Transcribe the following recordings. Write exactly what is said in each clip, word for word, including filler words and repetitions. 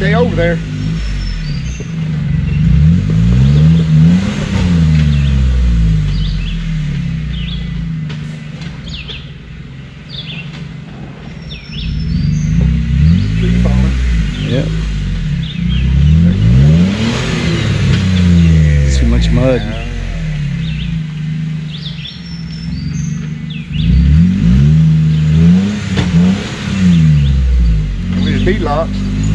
stay over there. Yep. Too much mud. With his bead locks.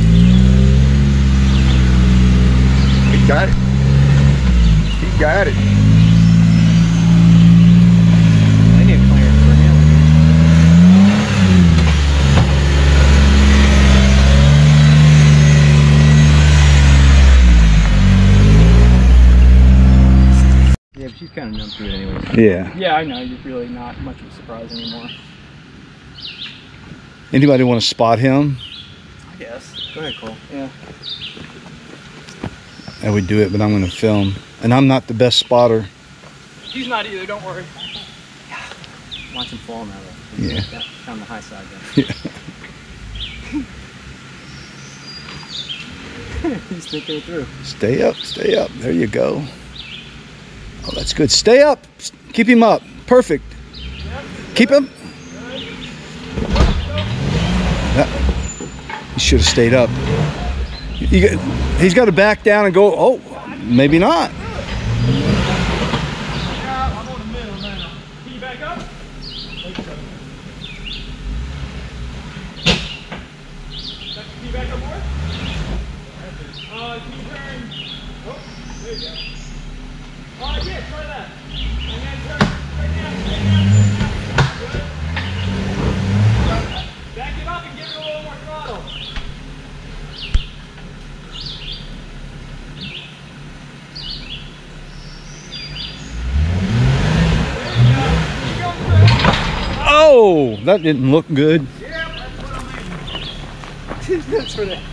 He got it. He got it. I need clearance for him. Yeah, but she's kind of numb to it anyways. Yeah. Yeah, I know. You're really not much of a surprise anymore. Anybody want to spot him? I guess. Go ahead, Cole. Yeah. I would do it, but I'm going to film. And I'm not the best spotter. He's not either. Don't worry. Watch him fall now, though. Yeah. Down the high side, then. Yeah. He's thinking it through. Stay up, stay up. There you go. Oh, that's good. Stay up. Keep him up. Perfect. Yep. Keep him. Yeah. He should have stayed up. You got, he's got to back down and go. Oh, maybe not. Yeah, I'm on the middle now. Can you back up? Can you back up more? Uh, can you turn? Oh, there you go. Uh, yeah, try that. And then turn right now, right now. Good. Back it up and give it a little more throttle. Oh, that didn't look good. Yeah, that's what I mean. That's for that.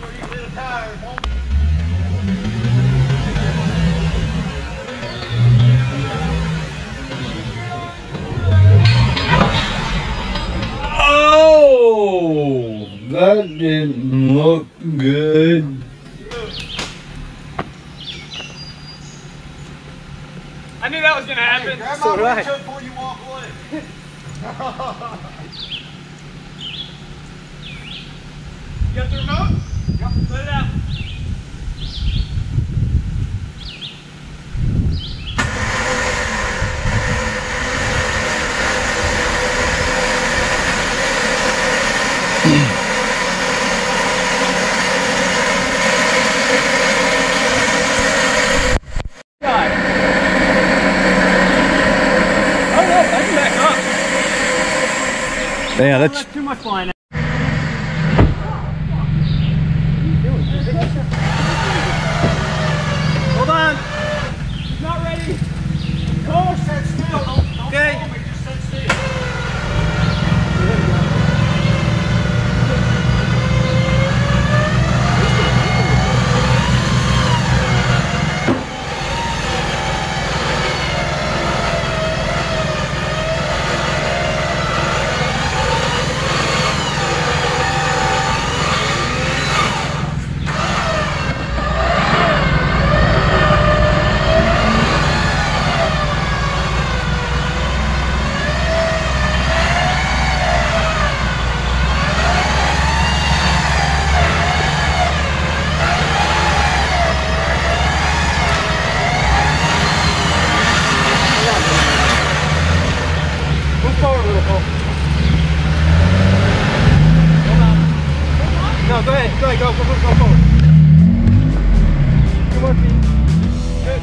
Oh, that didn't look good. I knew that was going to happen. Grab So my did I. windshield before you walk away. You got the remote? Yep. Let it out. God. Oh no, I can back up. Yeah, Oh, that's that's too much flying. Hold on. He's not ready. Go, stand still. Don't, don't okay. Follow me. Just stand still. No, go ahead, go ahead, go, go, go, go forward. Two more feet. Good.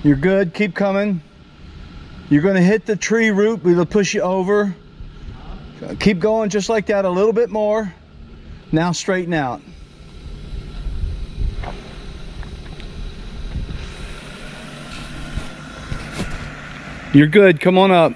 You're good. Keep coming. You're going to hit the tree root. It'll push you over. Keep going just like that. A little bit more. Now straighten out. You're good. Come on up.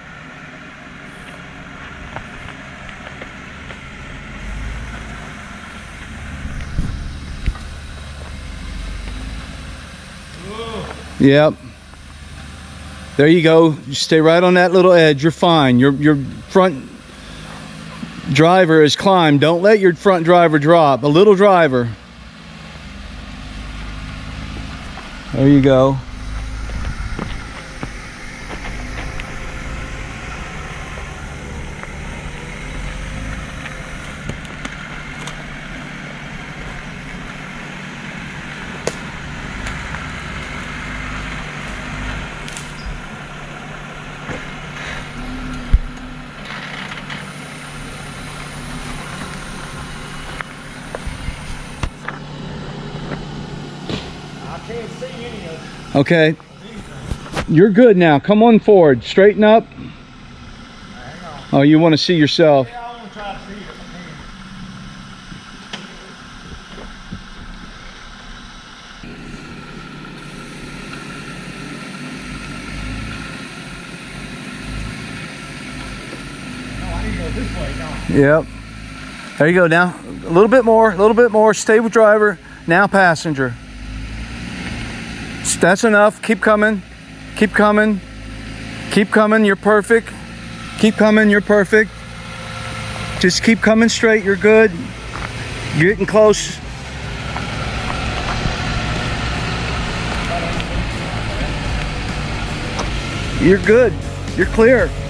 Yep. There you go. You stay right on that little edge. You're fine. Your your front driver is climbed. Don't let your front driver drop. A little driver. There you go. Can't see any of it. Okay. You're good now. Come on forward. Straighten up. Hang on. Oh, you want to see yourself. Yeah, I want to try to see it. No, I need to go this way, don't I? Yep. There you go. Now a little bit more. A little bit more. Stay with driver. Now passenger. That's enough. Keep coming. Keep coming. Keep coming. You're perfect. Keep coming. You're perfect. Just keep coming straight. You're good. You're getting close. You're good. You're clear.